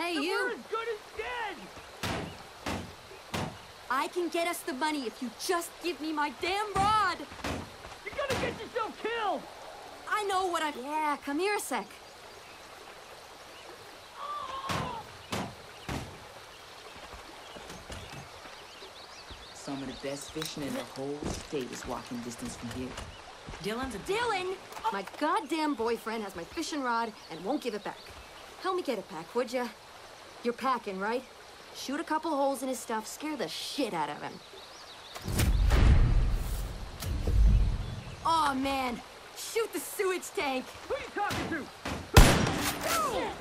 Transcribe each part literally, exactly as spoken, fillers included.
Hey, and you! We're as good as dead! I can get us the money if you just give me my damn rod! You're gonna get yourself killed! I know what I'm... Yeah, come here a sec. Some of the best fishing in the whole state is walking distance from here. Dylan's a... Dylan! My goddamn boyfriend has my fishing rod and won't give it back. Help me get it back, would ya? You're packing, right? Shoot a couple holes in his stuff, scare the shit out of him. Oh, man. Shoot the sewage tank. Who are you talking to? No!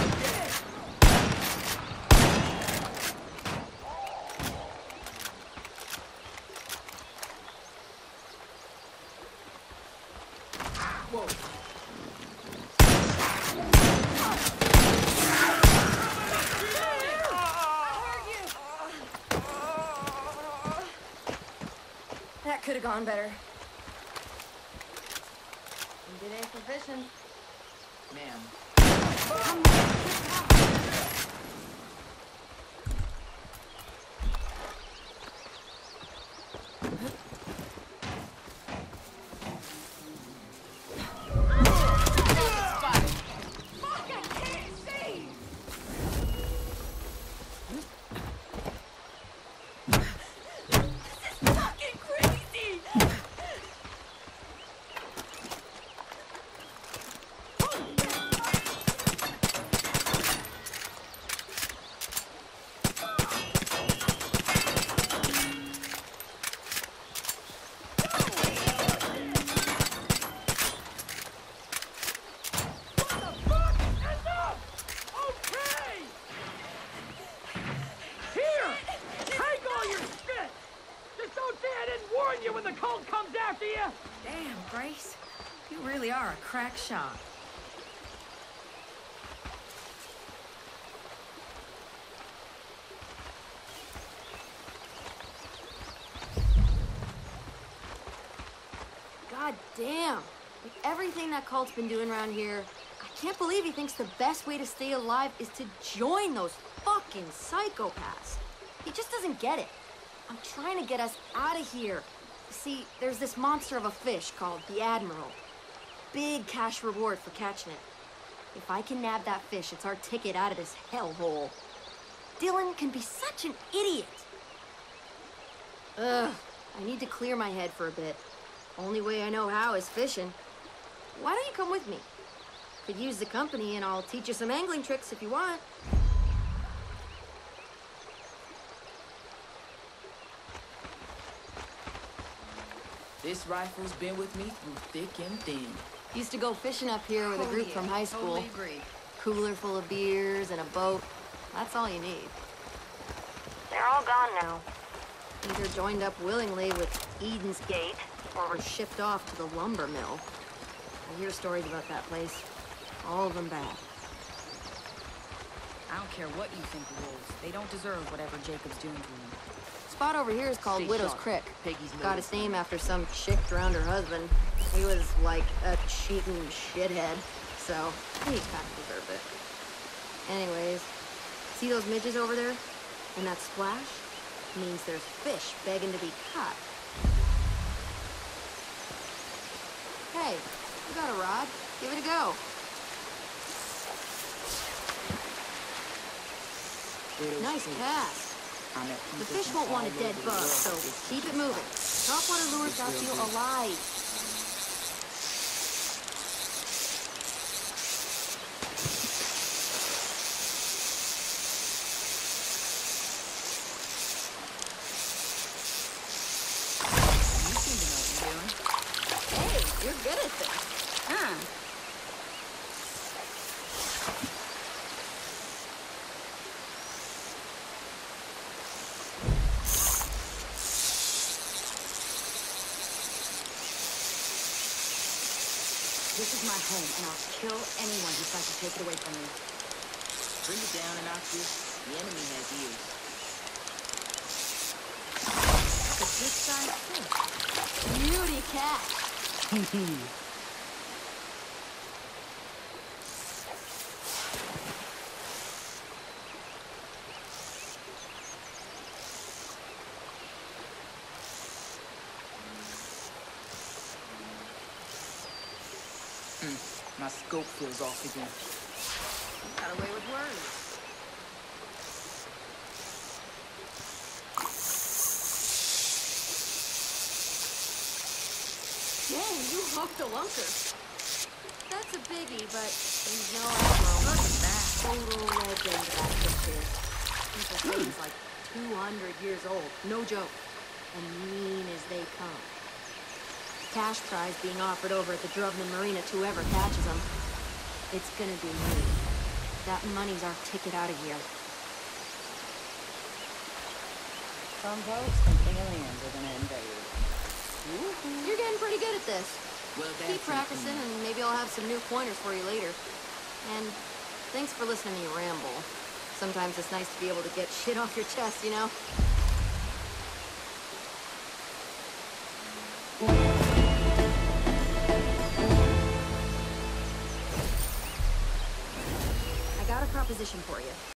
Whoa. That could have gone better. Good day for fishing. Ma'am. You really are a crack shot. God damn. With everything that cult's been doing around here, I can't believe he thinks the best way to stay alive is to join those fucking psychopaths. He just doesn't get it. I'm trying to get us out of here. See, there's this monster of a fish called the Admiral. Big cash reward for catching it. If I can nab that fish, it's our ticket out of this hellhole. Dylan can be such an idiot. Ugh, I need to clear my head for a bit. Only way I know how is fishing. Why don't you come with me? Could use the company and I'll teach you some angling tricks if you want. This rifle's been with me through thick and thin. Used to go fishing up here with a group oh, yeah. from high school. Totally agree. Cooler full of beers and a boat. That's all you need. They're all gone now. Either joined up willingly with Eden's Gate, or were shipped off to the lumber mill. I hear stories about that place. All of them bad. I don't care what you think of wolves. They don't deserve whatever Jacob's doing to them. Spot over here is called Stay Widow's sharp. Creek. Peggy's Got its name after some chick drowned her husband. He was like a cheating shithead, so he kind of deserved it. Anyways, see those midges over there? And that splash means there's fish begging to be caught. Hey, you got a rod? Give it a go. Nice cast. The fish won't want a dead bug, so keep it moving. Topwater lures got you alive. You seem to know what you're doing. Hey, you're good at this. Huh. This is my home, and I'll kill anyone who tries to take it away from me. Bring it down and I'll kiss. The enemy has ears. The good side fish. Beauty cat. My scope feels off again. Got away with words. Dang, you hooked a lunker. That's a biggie, but he's no Admiral. Look at that. Total legend, that picture. People say he's like two hundred years old. No joke. And mean as they come. Cash prize being offered over at the Drubman Marina to whoever catches him. It's gonna be me. That money's our ticket out of here. Some folks think aliens are gonna invade. You're getting pretty good at this. Well, that's Keep practicing, and maybe I'll have some new pointers for you later. And thanks for listening to me ramble. Sometimes it's nice to be able to get shit off your chest, you know? I got a proposition for you.